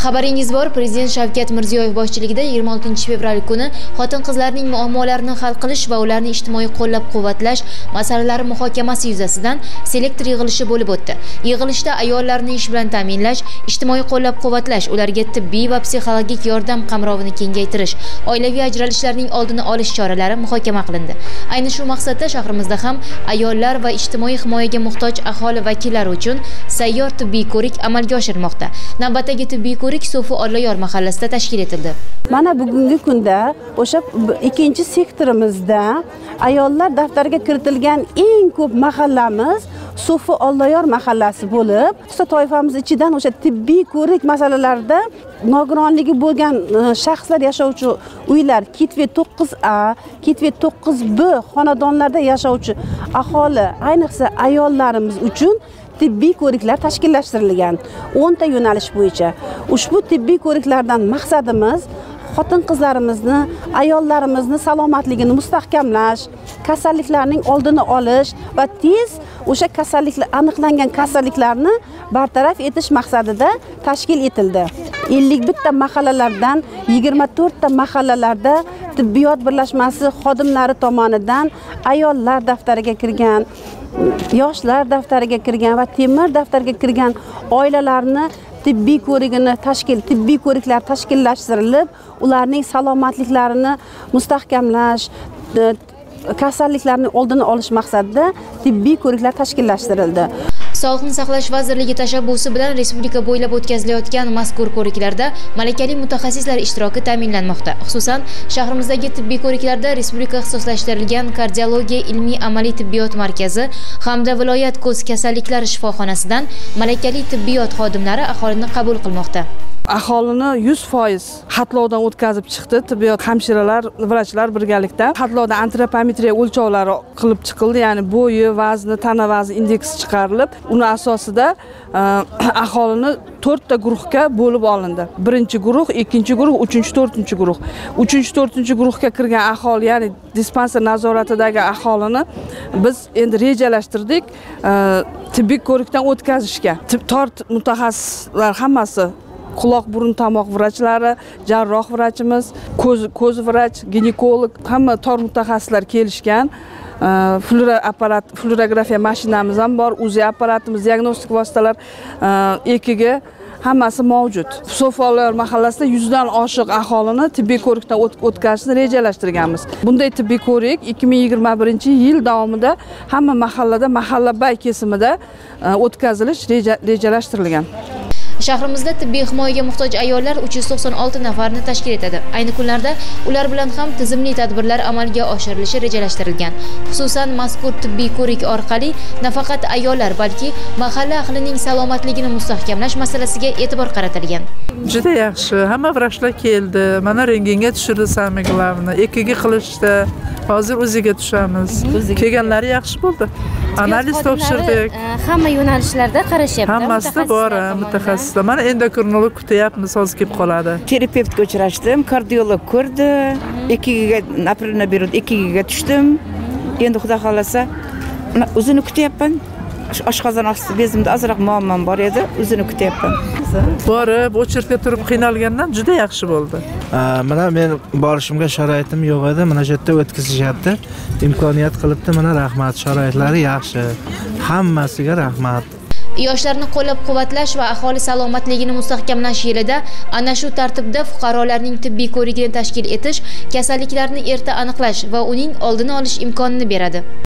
Xabaringiz bor, Prezident Shavkat Mirziyoyev boshchiligida 26 fevral kuni xotin-qizlarning muammolarini hal qilish va ularni ijtimoiy qo'llab-quvvatlash masalalari muhokamasi yuzasidan selektor yig'ilishi bo'lib o'tdi. Yig'ilishda ayollarni ish bilan ta'minlash, ijtimoiy qo'llab-quvvatlash, ularga tibbiy va psixologik yordam qamrovini kengaytirish, oilaviy ajralishlarning oldini olish choralari muhokama qilindi. Ayni shu maqsadda shahrimizda ham ayollar va ijtimoiy himoyaga muhtoj aholi vakillari uchun sayyor tibbiy ko'rik amalga oshirilmoqda. Navbatdagi tibbiy ko'rik So'fi Olloyor mahallasida tashkil etildi. Mana bugungi kunda o'sha ikkinchi sektorimizda ayollar daftariga kiritilgan eng ko'p mahallamiz So'fi Olloyor mahallasi bo'lib, toifamiz ichidan o'sha tibbiy ko'rik masalalarida nogironligi bo'lgan shaxslar yashovchi uylar Kitve 9A, Kitve 9B xonadonlarda yashovchi aholi, ayniqsa ayollarimiz uchun tibbiy ko'riklar tashkillashtirilgan 10 ta yo'nalish bo'yicha. Ushbu tibbiy ko'riklardan maqsadimiz xotin-qizlarimizni, ayollarimizni salomatligini mustahkamlash, kasalliklarning oldini olish va tez o'sha kasalliklar aniqlangan kasalliklarni bartaraf etish maqsadida tashkil etildi. 51 ta mahallalardan 24 ta mahallalarda tibbiyot birlashmasi xodimlari tomonidan ayollar daftariga kirgan, yoshlar daftariga kirgan va temir daftariga kirgan oilalarni tibbiy ko'riklar tashkillashtirilib, ularning salomatliklarini mustahkamlash, kasalliklarning oldini olish maqsadida tibbiy ko'riklar tashkillashtirildi. Sog'liqni saqlash vazirligi tashabbusi bilan respublika bo'ylab o'tkazilayotgan mazkur ko'riklarda malakali mutaxassislar ishtiroki ta'minlanmoqda. Xususan, shahrimizdagi tibbiy ko'riklarda respublika ixtisoslashtirilgan kardiologiya ilmiy-amaliy tibbiyot markazi hamda viloyat ko'z kasalliklari shifoxonasidan malakali tibbiyot xodimlari aholini qabul qilmoqda. Aholini 100% xatlovdan o'tkazib chiqdi. Tibbiyot hamshiralar, vrachlar birgalikda xatlovda antropometriya o'lchovlari qilib chiqildi, ya'ni bo'yi, vazni, tana vazni indeksi chiqarilib, uni asosida aholini 4 ta guruhga bo'lib olindi. Birinchi guruh, ikkinchi guruh, uchinchi, to'rtinchi guruh. Uchinchi, to'rtinchi guruhga kirgan aholi, ya'ni dispanser nazoratidagi aholini biz endi rejalashtirdik tibbiy ko'rikdan o'tkazishga. Tort mutaxassislar hammasi quloq, burun, tomoq vrachlari, jarroh vrachimiz, ko'z vrach, ginekolog, hamma tor mutaxassislar kelishgan. Fluorografiya mashinamiz ham bor, UZI apparatimiz, diagnostik vositalar, EKG hammasi mavjud. So'fi Olloyor mahallasida 100 dan oshiq aholini tibbiy ko'rikdan o'tkazishni rejalashtirganmiz. Bunday tibbiy ko'rik 2021-yil davomida hamma mahallada, mahallabay kesimida o'tkazilish rejalashtirilgan. Shahrimizda tibbiy himoyaga muhtoj ayollar 396 nafarni tashkil etadi. Ayni kunlarda ular bilan ham tizimli tadbirlar amalga oshirilishi rejalashtirilgan. Xususan, mazkur tibbiy ko'rik orqali nafaqat ayollar, balki mahalla ahlining salomatligini mustahkamlash masalasiga e'tibor qaratilgan. Juda yaxshi. Hamma vrachlar keldi. Mana rentgenga tushirdi samiglarni, EKG qilishdi. Hozir o'ziga tushamiz. Kelganlari yaxshi bo'ldi. Analiz topshirdik. Hamma yo'nalishlarda qarashyapti. Hammasida bor mutaxassislar. Mana endokrinolog kutyapmiz, hozir kelib qoladi. Terapevtga uchrashdim, kardiolog ko'rdi, EKGga naprina berdi, EKGga tushdim. Endi xudo xolasa, o'zini kutyapman. Oshqozon osti bezimda ozroq muammom bor edi, o'zini kutyapman. Borib, o'chirga turib qiynalgandan juda yaxshi bo'ldi. Mana men borishimga sharoitim yo'q edi, mana shu yerda o'tkazishyapti. Imkoniyat qilibdi, mana rahmat, sharoitlari yaxshi. Hammasiga rahmat. Yoshlarni qo'llab-quvvatlash va aholi salomatligini mustahkamlash yilida ana shu tartibda fuqarolarning tibbiy ko'rigini tashkil etish kasalliklarni erta aniqlash va uning oldini olish imkonini beradi.